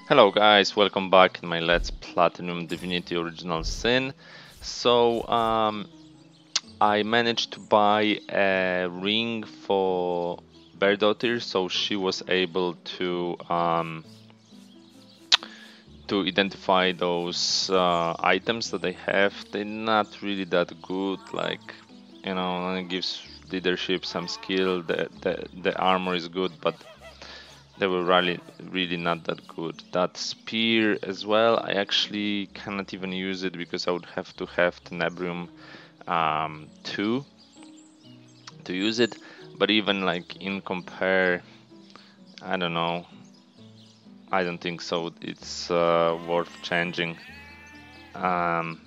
Hello guys, welcome back in my Let's Platinum Divinity Original Sin. So I managed to buy a ring for Berdotir, so she was able to identify those items that I have. They're not really that good, like, you know, it gives leadership some skill. The armor is good, but they were really not that good. That spear as well, I actually cannot even use it because I would have to have Tenebrium 2 to use it. But even like in compare, I don't know. I don't think so. It's worth changing. Um,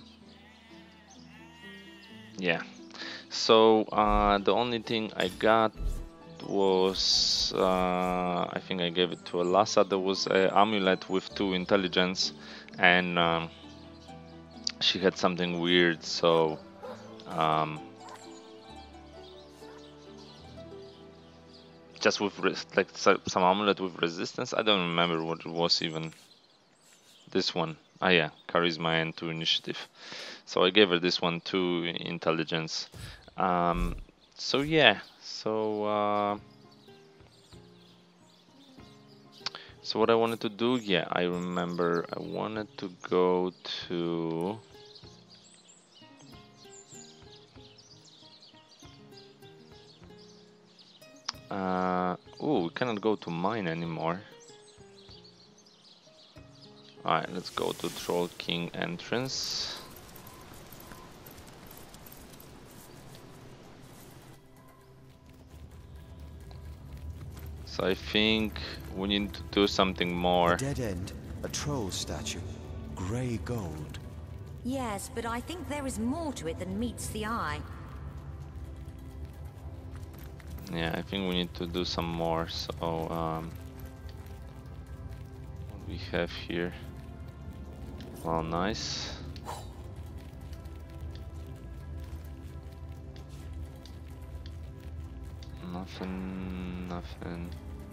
yeah. So the only thing I got was I think I gave it to Alasa. There was an amulet with 2 intelligence, and she had something weird. So just with like some amulet with resistance. I don't remember what it was even. This one. Ah yeah, charisma and 2 initiative. So I gave her this one 2 intelligence. So yeah. So what I wanted to do, yeah, I remember I wanted to go to oh, we cannot go to mine anymore. Alright, let's go to Troll King entrance. So I think we need to do something more. A dead end, a troll statue, grey gold. Yes, but I think there is more to it than meets the eye. Yeah, I think we need to do some more. So what we have here? Well, nice. Nothing.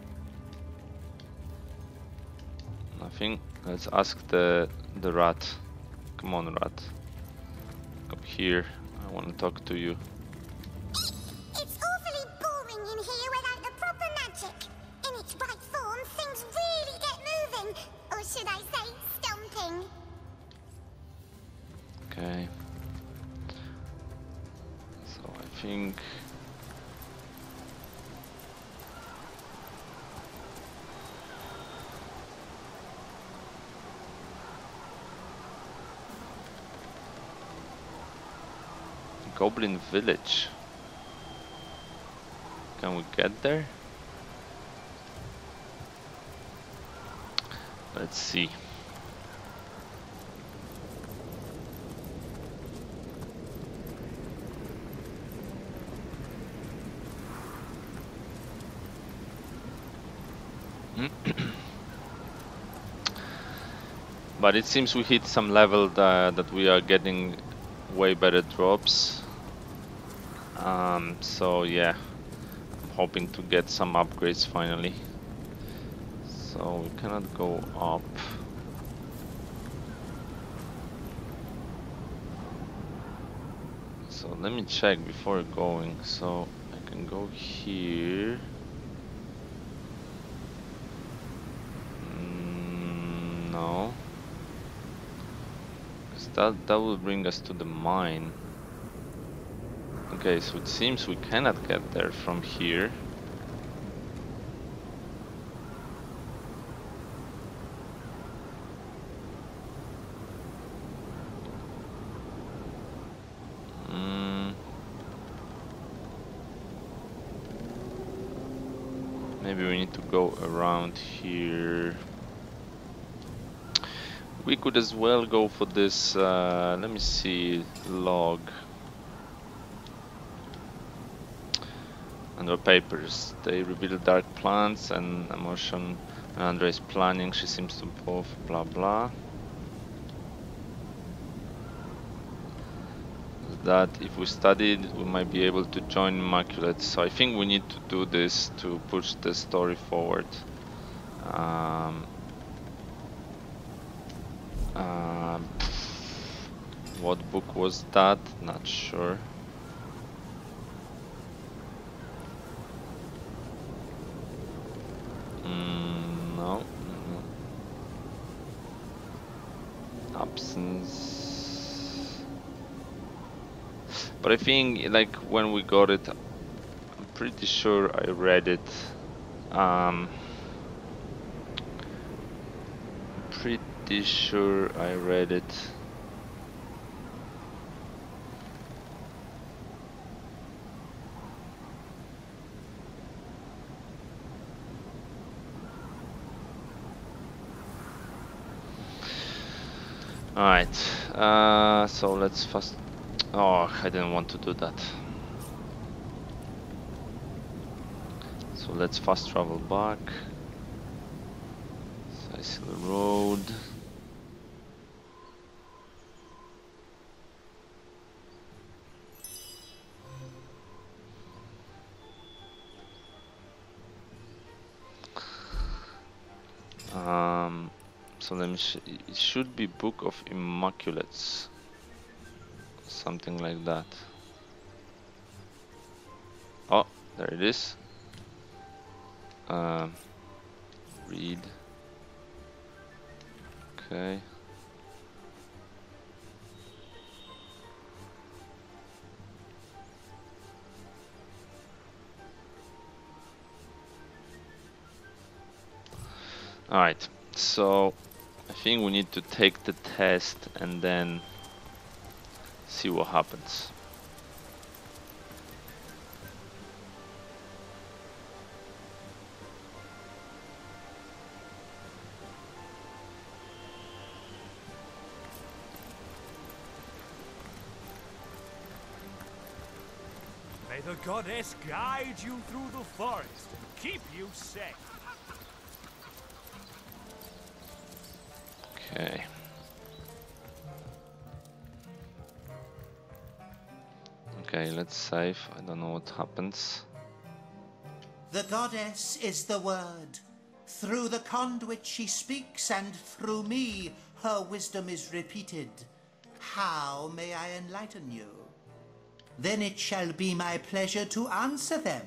Let's ask the rat. Come on, rat. Come here. I want to talk to you. It's awfully boring in here without the proper magic. In its right form, things really get moving. Or should I say, stomping. Okay. So I think Goblin Village. Can we get there? Let's see. But it seems we hit some level that we are getting way better drops. So yeah, I'm hoping to get some upgrades finally. So we cannot go up. So let me check before going. So I can go here. No. Because that will bring us to the mine. Okay, so it seems we cannot get there from here. Maybe we need to go around here. We could as well go for this, let me see, log. Under papers, they reveal dark plans and emotion. And Andrea is planning, she seems to both, blah blah. That if we studied, we might be able to join Immaculate. So I think we need to do this to push the story forward. What book was that? Not sure. No. Absence. But I think like when we got it, I'm pretty sure I read it. Pretty sure I read it. Alright, so let's fast. Oh, I didn't want to do that. So let's fast travel back. Sicily Road. So let me it should be Book of Immaculates, something like that. Oh, there it is. Read. Okay. Alright, so I think we need to take the test and then see what happens. May the goddess guide you through the forest and keep you safe. Okay. Okay, let's save. I don't know what happens. The goddess is the word. Through the conduit she speaks, and through me her wisdom is repeated. How may I enlighten you? Then it shall be my pleasure to answer them.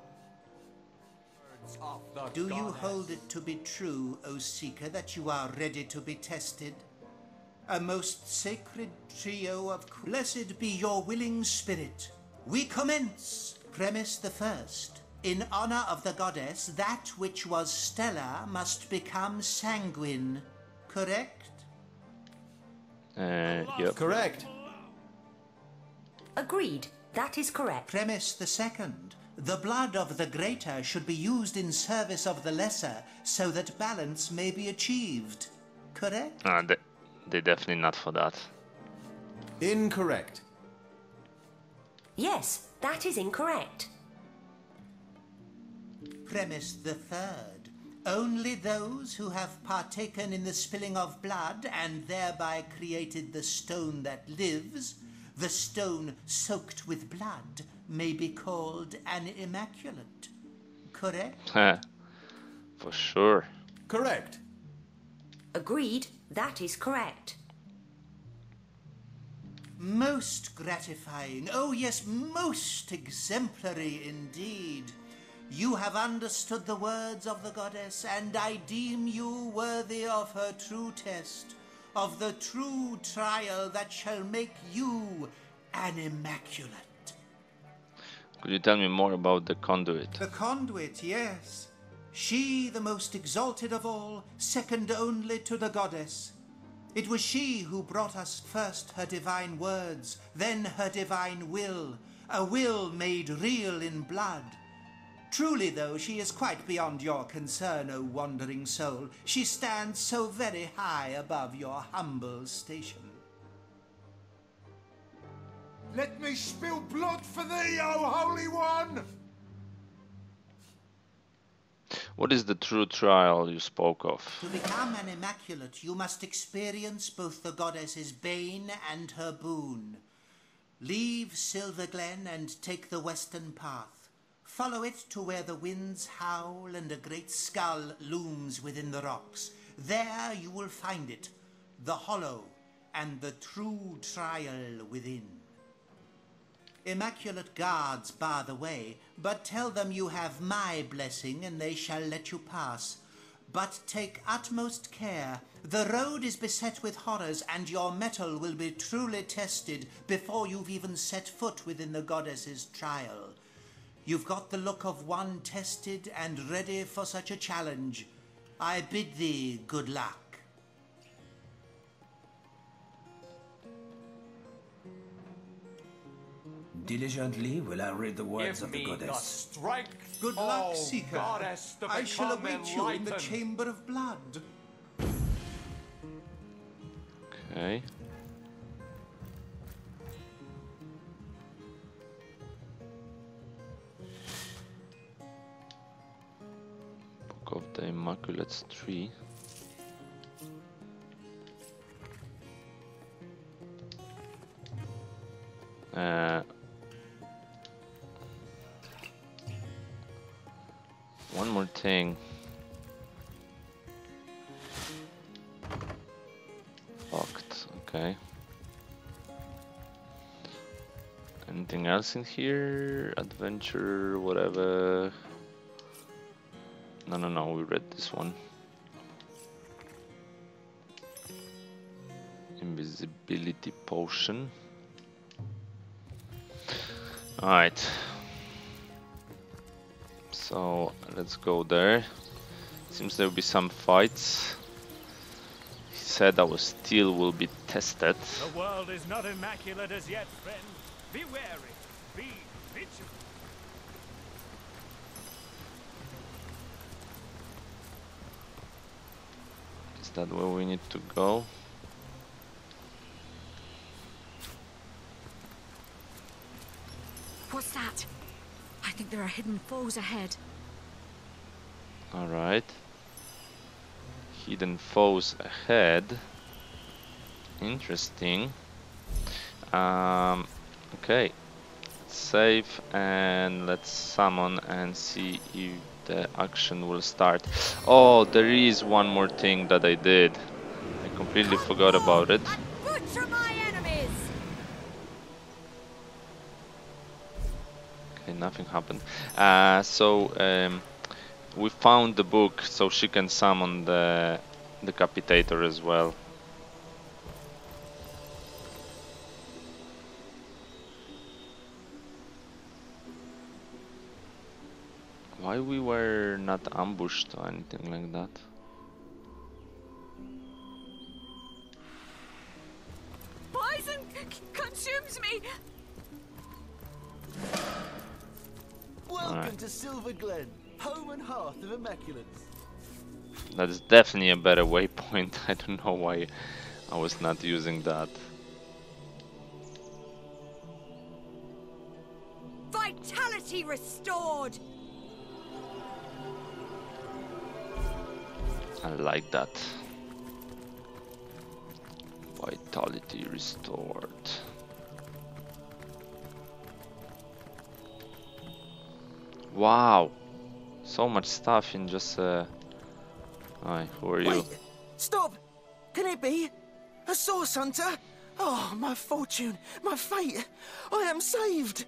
Do you hold it to be true, O Seeker, that you are ready to be tested? A most sacred trio of... Blessed be your willing spirit. We commence. Premise the first. In honor of the goddess, that which was stellar must become sanguine. Correct? Yep. Correct. Agreed. That is correct. Premise the second. The blood of the greater should be used in service of the lesser, so that balance may be achieved. Correct? They're definitely not for that. Incorrect. Yes, that is incorrect. Premise the third. Only those who have partaken in the spilling of blood and thereby created the stone that lives, the stone soaked with blood, may be called an immaculate. Correct? For sure. Correct. Agreed. That is correct. Most gratifying. Oh yes, most exemplary indeed. You have understood the words of the goddess, and I deem you worthy of her true test, of the true trial that shall make you an immaculate. Could you tell me more about the conduit? The conduit, yes. She, the most exalted of all, second only to the goddess. It was she who brought us first her divine words, then her divine will, a will made real in blood. Truly, though, she is quite beyond your concern, O wandering soul. She stands so very high above your humble station. Let me spill blood for thee, O Holy One! What is the true trial you spoke of? To become an immaculate, you must experience both the goddess's bane and her boon. Leave Silver Glen and take the western path. Follow it to where the winds howl and a great skull looms within the rocks. There you will find it, the hollow, and the true trial within. Immaculate guards bar the way, but tell them you have my blessing and they shall let you pass. But take utmost care. The road is beset with horrors, and your mettle will be truly tested before you've even set foot within the goddess's trial. You've got the look of one tested and ready for such a challenge. I bid thee good luck. Diligently will I read the words Give of the me the goddess. strength, Good oh luck, Seeker. Goddess, to I shall become await you in the enlightened. Chamber of Blood. Okay. Book of the Immaculate Tree. One more thing. Locked, okay. Anything else in here? Adventure, whatever. No, we read this one. Invisibility potion. Alright. So let's go there. Seems there'll be some fights. He said our steel will be tested. The world is not immaculate as yet, friend. Be wary. Be vigilant. Is that where we need to go? What's that? I think there are hidden foes ahead. Alright. Hidden foes ahead. Interesting. Okay. Let's save and let's summon and see if the action will start. Oh, there is one more thing that I did. I completely forgot about it. And butcher my enemies! Okay, nothing happened. We found the book, so she can summon the Decapitator as well. Why we were not ambushed or anything like that? Poison consumes me! Welcome Alright. to Silver Glen, home and hearth of Immaculates. That is definitely a better waypoint. I don't know why I was not using that. Vitality restored! I like that. Vitality restored. Wow, so much stuff in just Hi, who are you? Wait! Stop! Can it be? A source hunter? Oh, my fortune, my fate! I am saved!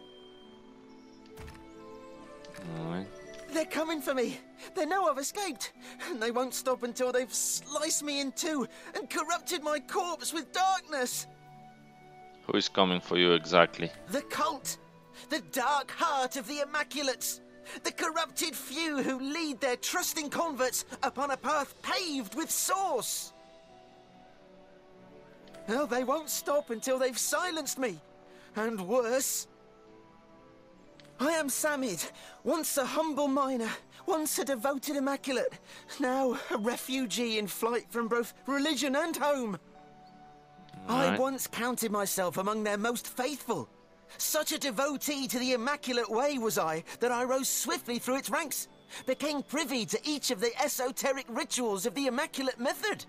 Alright. They're coming for me! They know I've escaped! And they won't stop until they've sliced me in two and corrupted my corpse with darkness! Who is coming for you exactly? The cult! The dark heart of the Immaculates! The corrupted few who lead their trusting converts upon a path paved with sauce! Well, they won't stop until they've silenced me. And worse. I am Samid, once a humble miner, once a devoted Immaculate, now a refugee in flight from both religion and home. I Alright. once counted myself among their most faithful. Such a devotee to the Immaculate Way was I, that I rose swiftly through its ranks, became privy to each of the esoteric rituals of the Immaculate Method.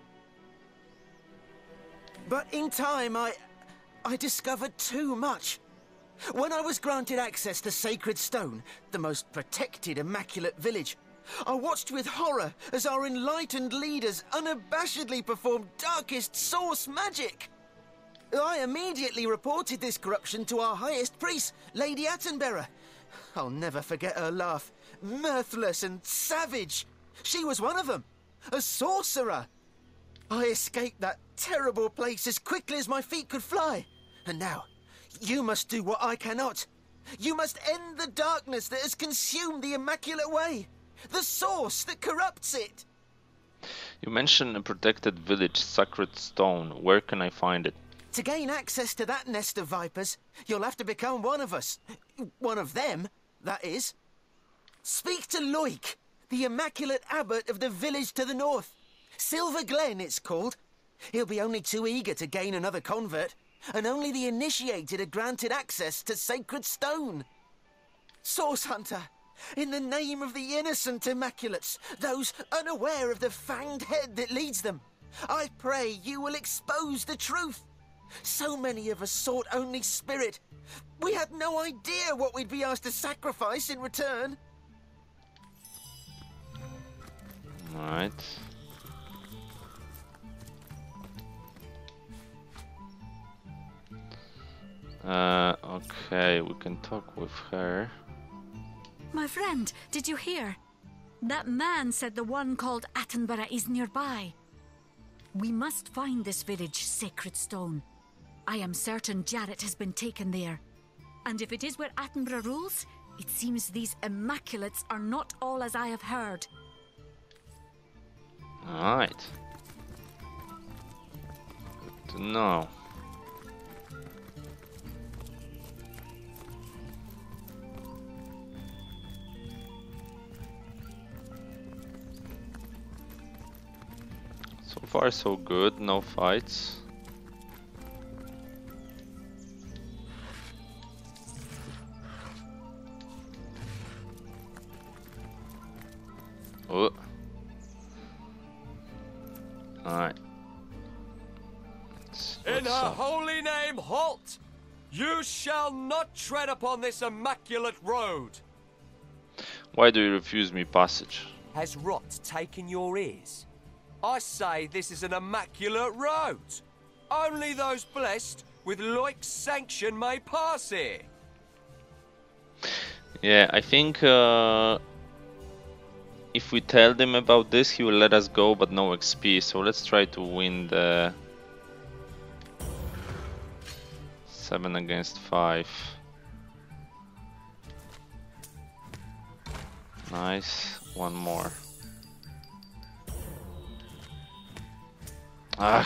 But in time, I discovered too much. When I was granted access to Sacred Stone, the most protected Immaculate village, I watched with horror as our enlightened leaders unabashedly performed darkest source magic. I immediately reported this corruption to our highest priest, Lady Attenborough. I'll never forget her laugh. Mirthless and savage. She was one of them. A sorcerer. I escaped that terrible place as quickly as my feet could fly. And now, you must do what I cannot. You must end the darkness that has consumed the Immaculate Way. The source that corrupts it. You mentioned a protected village, Sacred Stone. Where can I find it? To gain access to that nest of vipers, you'll have to become one of us. One of them, that is. Speak to Loic, the Immaculate Abbot of the village to the north. Silver Glen, it's called. He'll be only too eager to gain another convert, and only the initiated are granted access to Sacred Stone. Source Hunter, in the name of the innocent Immaculates, those unaware of the fanged head that leads them, I pray you will expose the truth. So many of us sought only spirit. We had no idea what we'd be asked to sacrifice in return. Alright. Okay, we can talk with her. My friend, did you hear? That man said the one called Attenborough is nearby. We must find this village, Sacred Stone. I am certain Jarrett has been taken there. And if it is where Attenborough rules, it seems these Immaculates are not all as I have heard. Alright. Good to know. So far so good, no fights. Oh. Alright. In her holy name, halt! You shall not tread upon this immaculate road! Why do you refuse me passage? Has rot taken your ears? I say this is an immaculate road. Only those blessed with Loic's sanction may pass here. Yeah, I think if we tell them about this, he will let us go, but no XP. So let's try to win the 7 against 5. Nice. One more. Ah.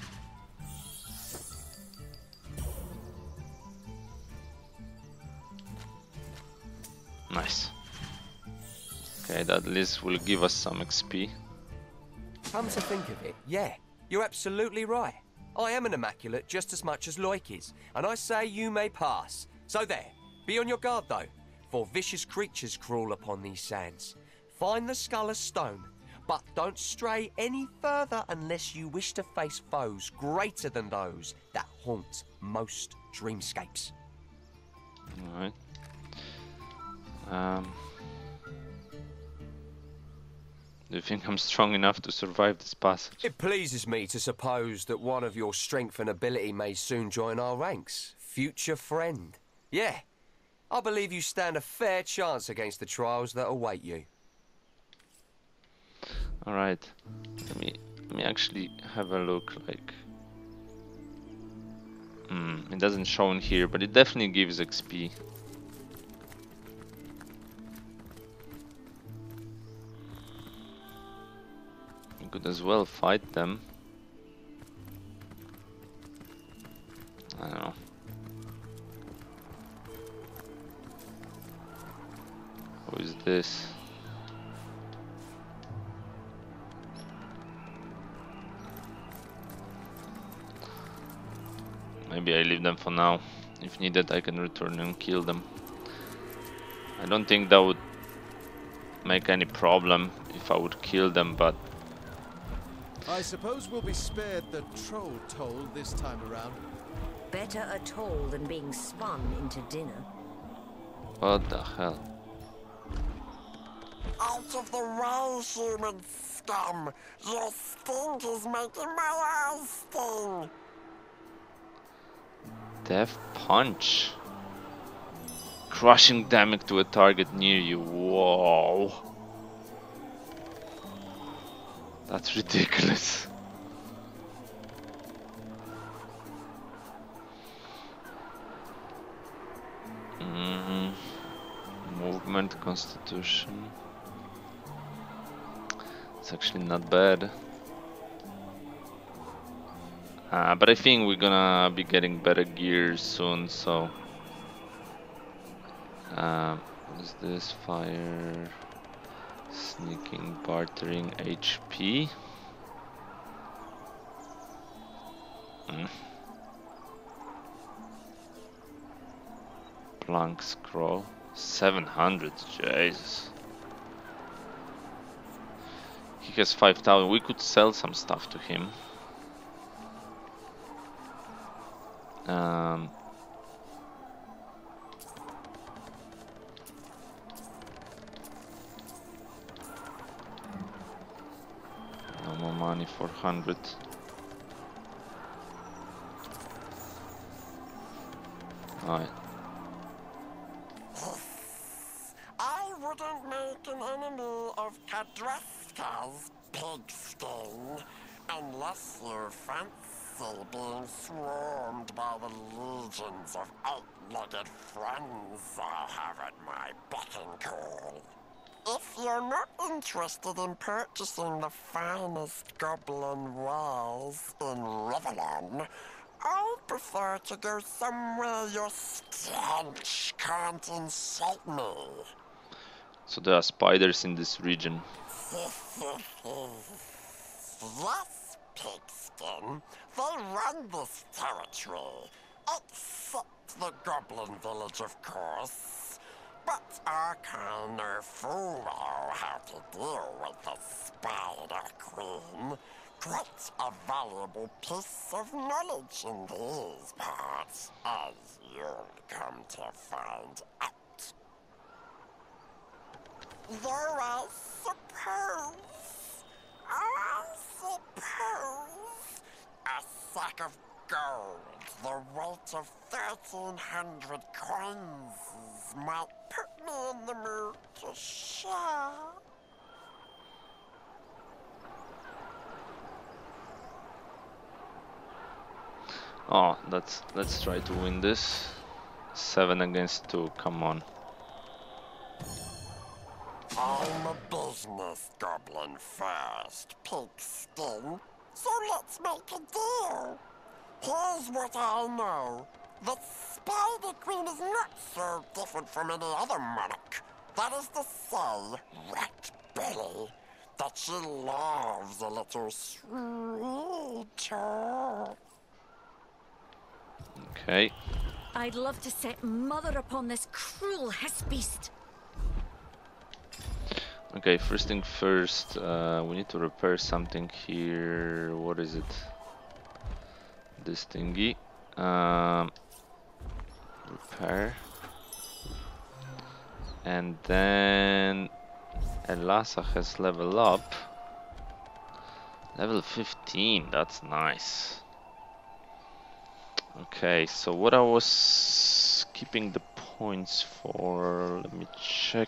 Nice. Okay, that at least will give us some XP. Come to think of it, yeah, you're absolutely right. I am an immaculate just as much as Loic is, and I say you may pass. So there, be on your guard though, for vicious creatures crawl upon these sands. Find the skull of stone, but don't stray any further unless you wish to face foes greater than those that haunt most dreamscapes. Alright. Do you think I'm strong enough to survive this passage? It pleases me to suppose that one of your strength and ability may soon join our ranks. Future friend. Yeah, I believe you stand a fair chance against the trials that await you. Alright. Let me actually have a look, like... it doesn't show in here, but it definitely gives XP. You could as well fight them. I don't know. Who is this? Maybe I leave them for now. If needed, I can return and kill them. I don't think that would make any problem if I would kill them, but... I suppose we'll be spared the troll toll this time around. Better a toll than being spun into dinner. What the hell? Out of the way, human scum! Your stink is making my eyes sting! Death Punch. Crushing damage to a target near you. Whoa. That's ridiculous. Movement, constitution. It's actually not bad. But I think we're gonna be getting better gear soon, so... what is this? Fire... Sneaking, bartering, HP. Blank scroll. 700, Jesus. He has 5,000. We could sell some stuff to him. No more money for 100. Alright. I wouldn't make an enemy of Kadreska's pigskin unless you fancy being swarmed by the legions of eight-legged friends I have at my beck and call. If you're not interested in purchasing the finest goblin wares in Rivellon, I prefer to go somewhere your stench can't insult me. So there are spiders in this region. Yes, Pigskin, they run this territory, except the goblin village, of course. But our kind no fool know how to deal with the Spider Queen. Quite a valuable piece of knowledge in these parts, as you'll come to find out. Though I suppose, a sack of gold, the weight of 1,300 coins, might put me in the mood to share. Oh, let's try to win this. 7 against 2, come on. I'm a business goblin first, Pigskin, so let's make a deal. Here's what I know. The Spider Queen is not so different from any other monarch. That is to say, Rat Belly, that she loves a little sweet talk. Okay. I'd love to set mother upon this cruel beast. Okay, first thing first, we need to repair something here. What is it? This thingy. Repair. And then Elasa has level up. Level 15, that's nice. Okay, so what I was keeping the points for, let me check.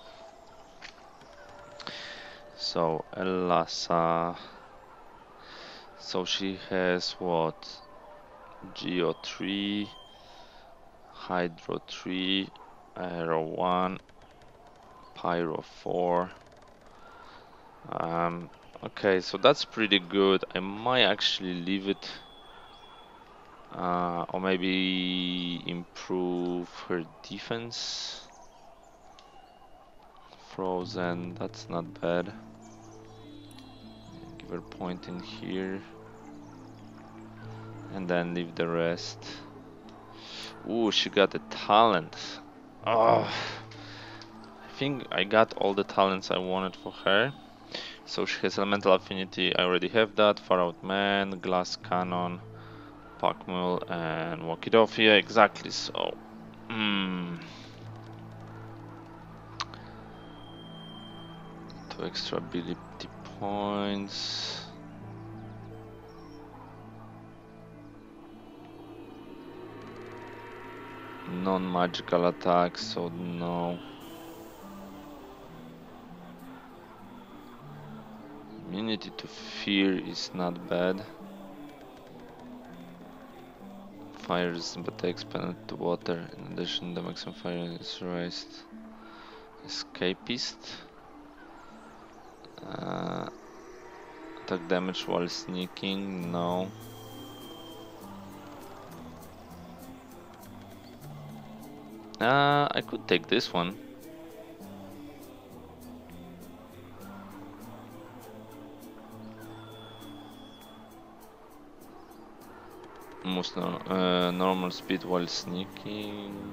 So Elasa, so she has what? Geo 3, Hydro 3, Aero 1, Pyro 4. Okay, so that's pretty good. I might actually leave it, or maybe improve her defense. Frozen, that's not bad. Give her point in here, and then leave the rest. Ooh, she got a talent. Oh, I think I got all the talents I wanted for her. So she has elemental affinity, I already have that. Far Out Man, Glass Cannon, Packmule, and Walk It Off. Yeah, exactly so. 2 extra ability points. Non-magical attacks, so no. Immunity to fear is not bad. Fires but expanded to water. In addition, the maximum fire is raised. Escapist. Attack damage while sneaking, no. I could take this one. Most normal speed while sneaking.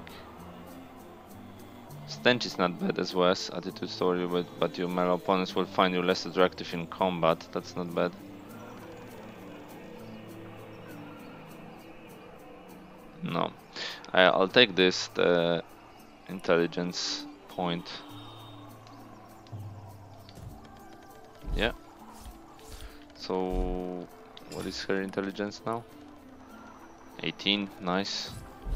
Stench is not bad as well as attitude story, but your melee opponents will find you less attractive in combat. That's not bad. No, I'll take this, the intelligence point. Yeah. So, what is her intelligence now? 18, nice.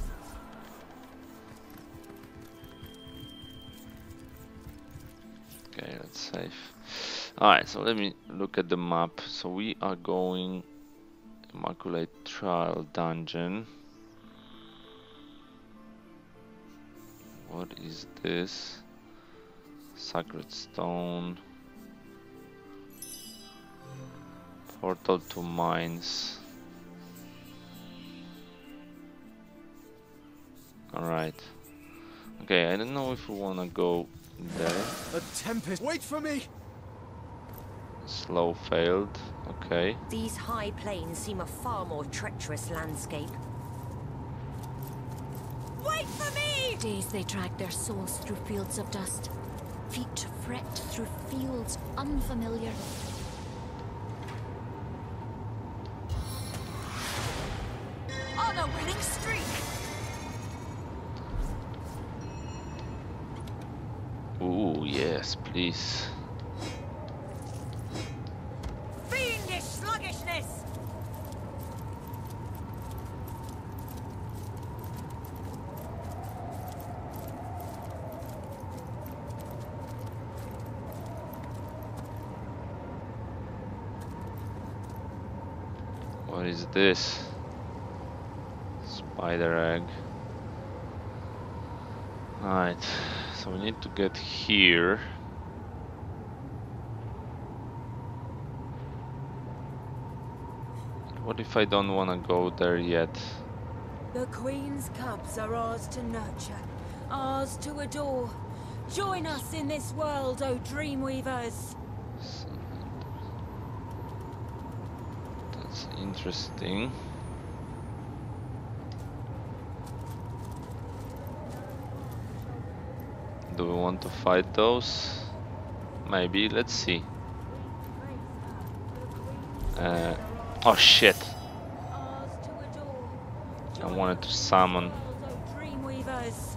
Okay, that's safe. Alright, so let me look at the map. So we are going Immaculate Trial Dungeon. What is this? Sacred Stone. Portal to Mines. Alright. Okay, I don't know if we wanna go there. A tempest. Wait for me! Slow failed. Okay. These high plains seem a far more treacherous landscape. Wait for me! Days they drag their souls through fields of dust. Feet fret through fields unfamiliar. On a winning streak! Ooh, yes, please. Fiendish sluggishness! What is this? Spider egg. Alright, so we need to get here. What if I don't want to go there yet? The Queen's cubs are ours to nurture, ours to adore. Join us in this world, O Dreamweavers! That's interesting. Do we want to fight those? Maybe, let's see. Oh shit! I wanted to summon. Dreamweavers!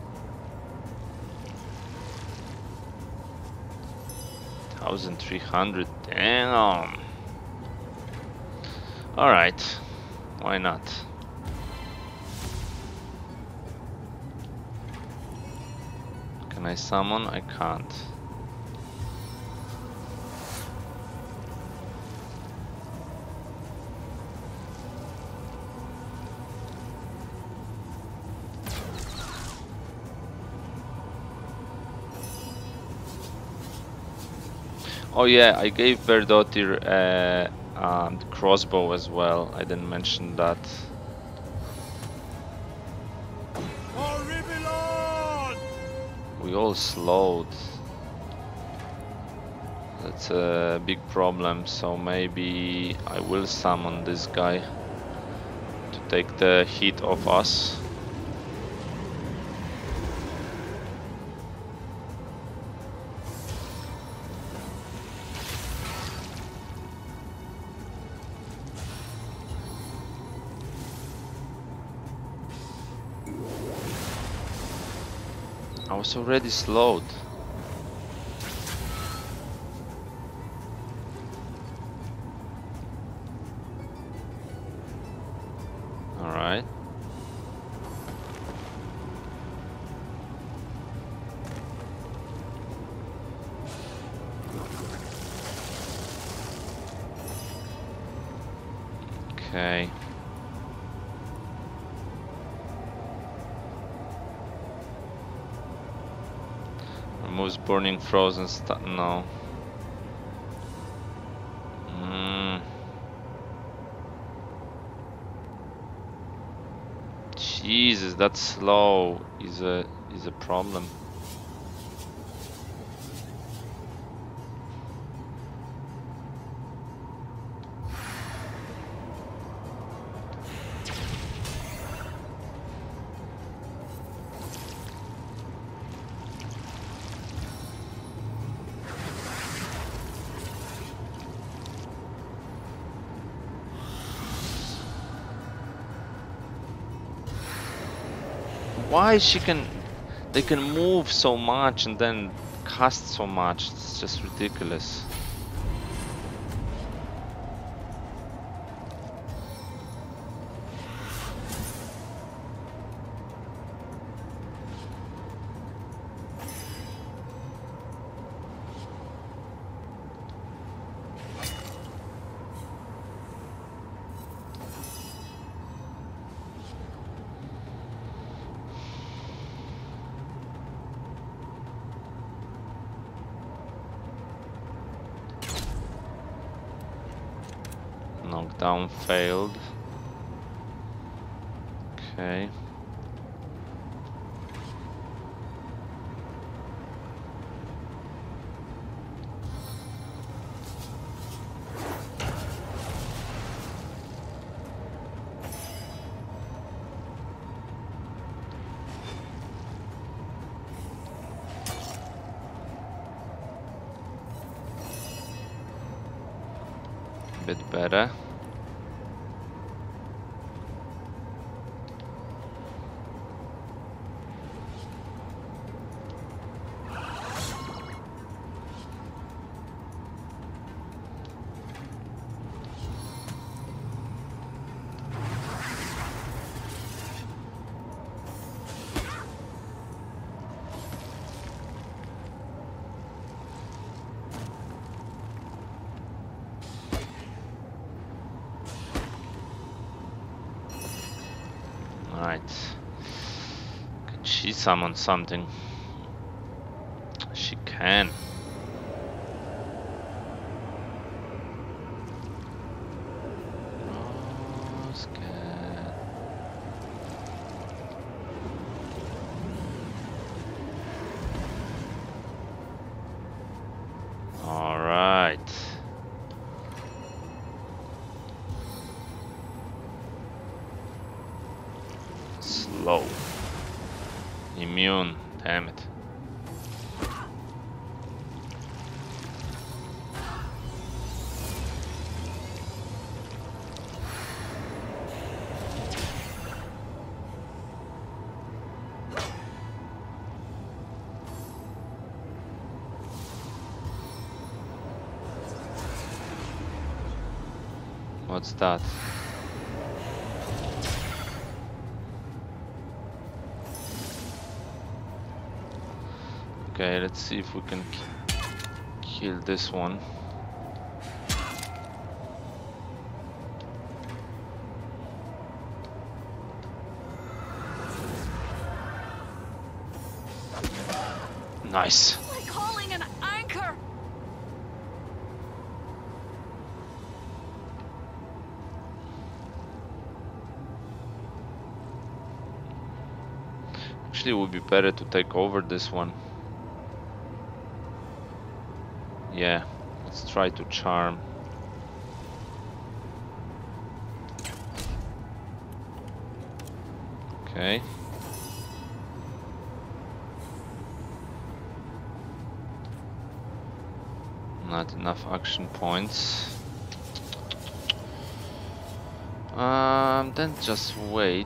1300, damn! Alright, why not? Can I summon? I can't. Oh yeah, I gave Berdotir the crossbow as well. I didn't mention that. We all slowed. That's a big problem, so maybe I will summon this guy to take the heat off us. I was already slowed. Alright. Okay. Removes burning frozen stuff. No. Jesus, that slow is a problem. Why they can move so much and then cast so much? It's just ridiculous. Knockdown failed. Okay. Bit better. Right. Can she summon something? She can. All right. Slow. Immune. Damn it. What's that? Okay, let's see if we can kill this one. Nice. Like hauling an anchor. Actually, it would be better to take over this one. Yeah, let's try to charm. Okay. Not enough action points. Then just wait.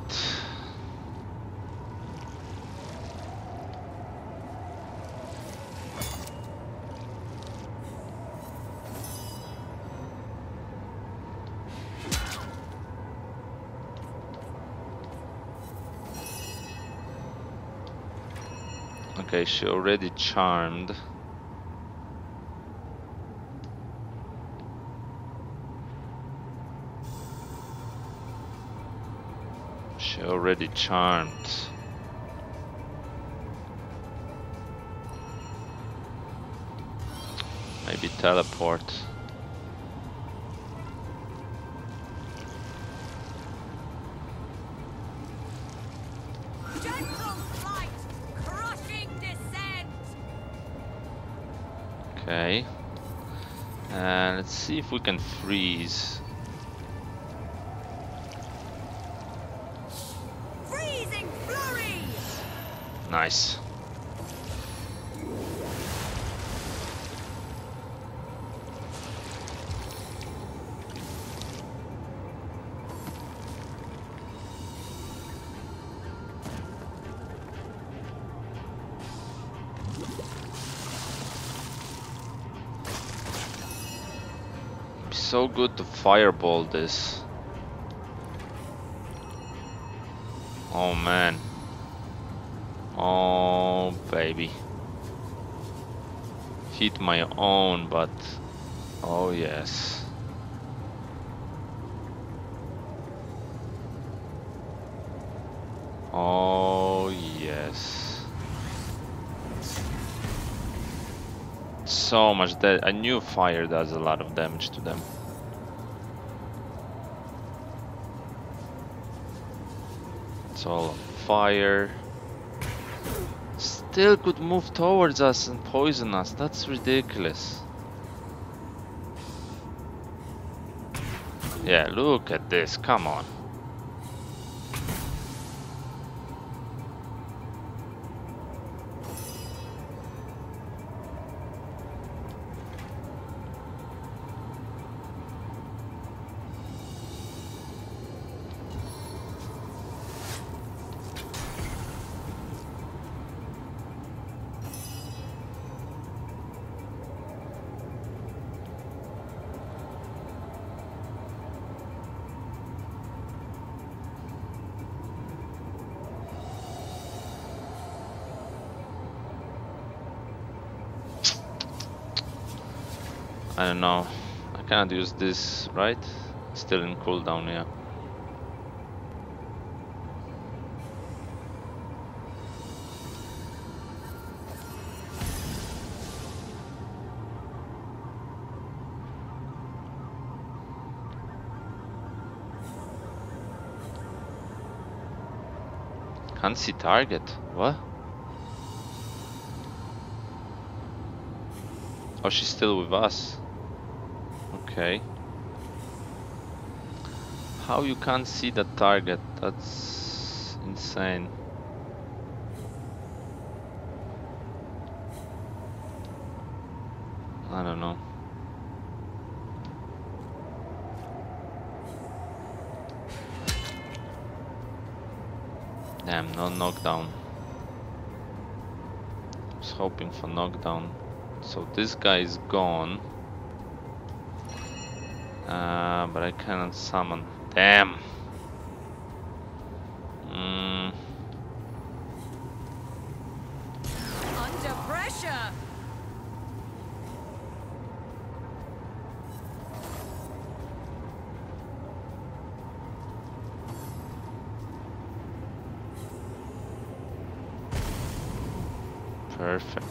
Okay, she already charmed. She already charmed. Maybe teleport. Gentle flight, crushing descent. Okay. Let's see if we can freeze. Freezing flurry. Nice. So good to fireball this. Oh man. Oh baby. Hit my own, but oh yes. Oh yes. So much that I knew fire does a lot of damage to them. It's all on fire. Still could move towards us and poison us. That's ridiculous. Yeah, look at this. Come on. I don't know. I cannot use this, right? Still in cooldown, yeah. Can't see target. What? Oh, she's still with us. Okay. How you can't see the target? That's insane. I don't know. Damn, no knockdown. I was hoping for knockdown. So this guy is gone. But I cannot summon. Damn. Under pressure. Perfect.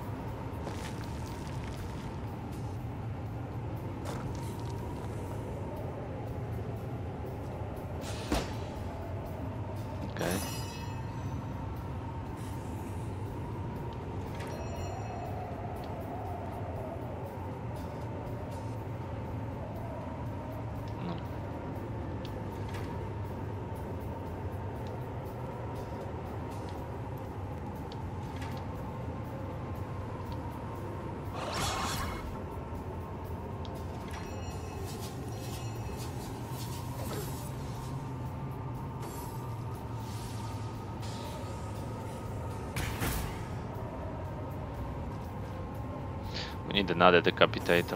Okay. No. We need another decapitator.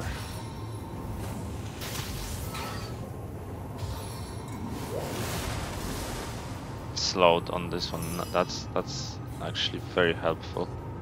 Slowed on this one. That's actually very helpful.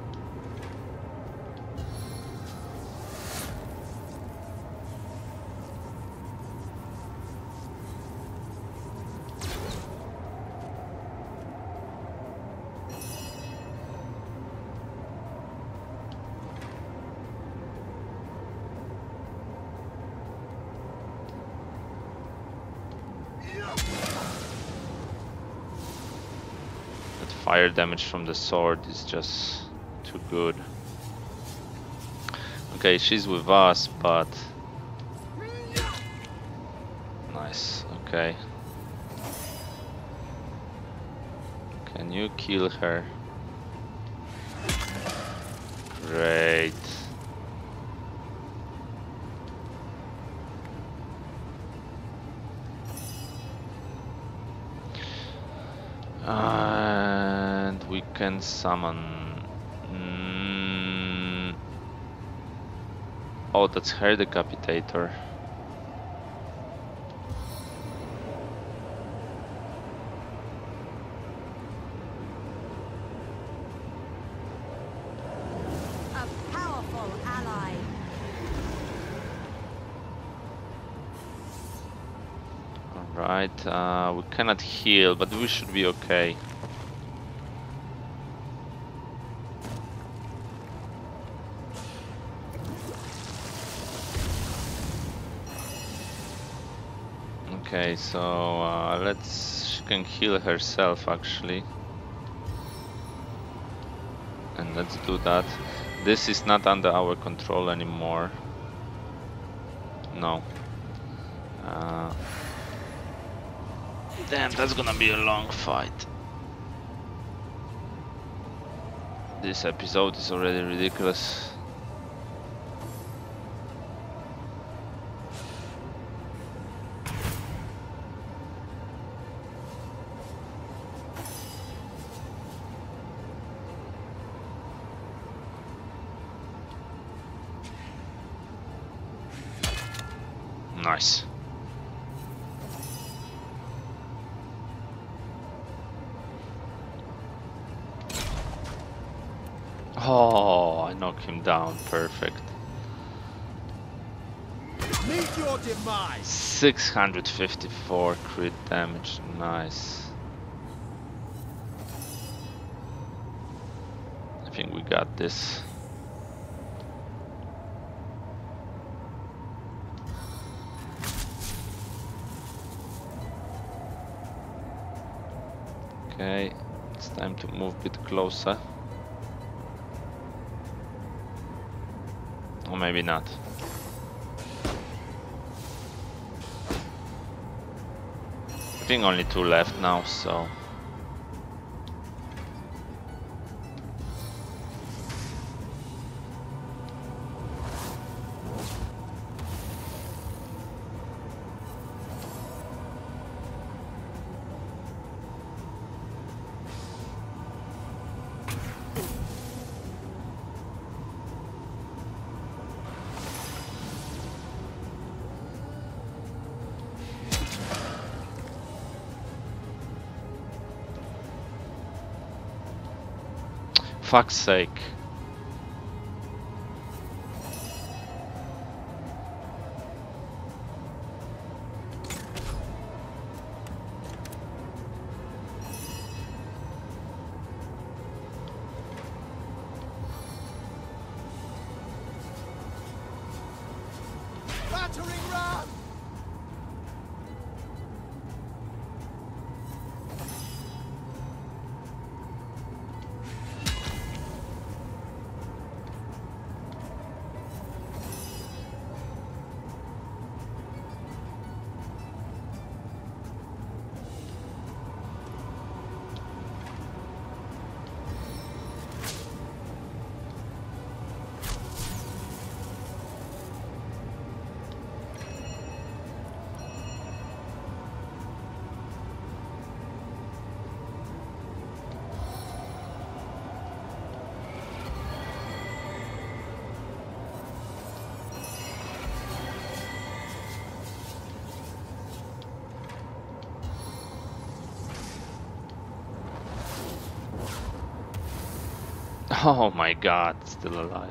fire damage from the sword is just too good. Okay, she's with us, but nice. Okay, can you kill her? Great. And we can summon. Oh, that's her decapitator. A powerful ally. Alright, we cannot heal, but we should be okay. Okay, so she can heal herself actually. And let's do that. This is not under our control anymore. No. Damn, that's gonna be a long fight. This episode is already ridiculous. Nice. Oh, I knock him down. Perfect. Meet your demise. 654 crit damage. Nice. I think we got this. Okay, it's time to move a bit closer. Or maybe not. I think only 2 left now, so... Fuck's sake. Battering ram. Oh my god, still alive.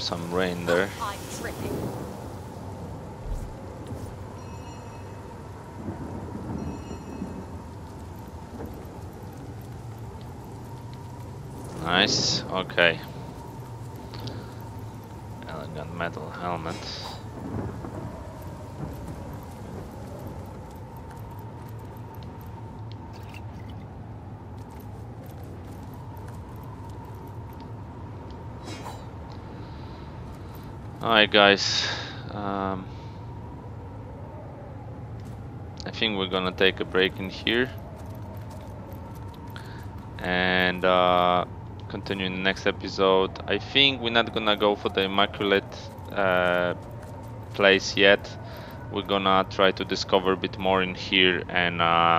some rain there. I'm tripping. Nice, okay. Elegant metal helmet. Alright guys, I think we're gonna take a break in here and continue in the next episode. I think we're not gonna go for the Immaculate place yet. We're gonna try to discover a bit more in here and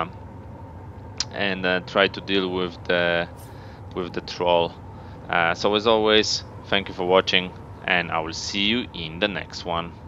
try to deal with the troll. So as always, thank you for watching, and I will see you in the next one.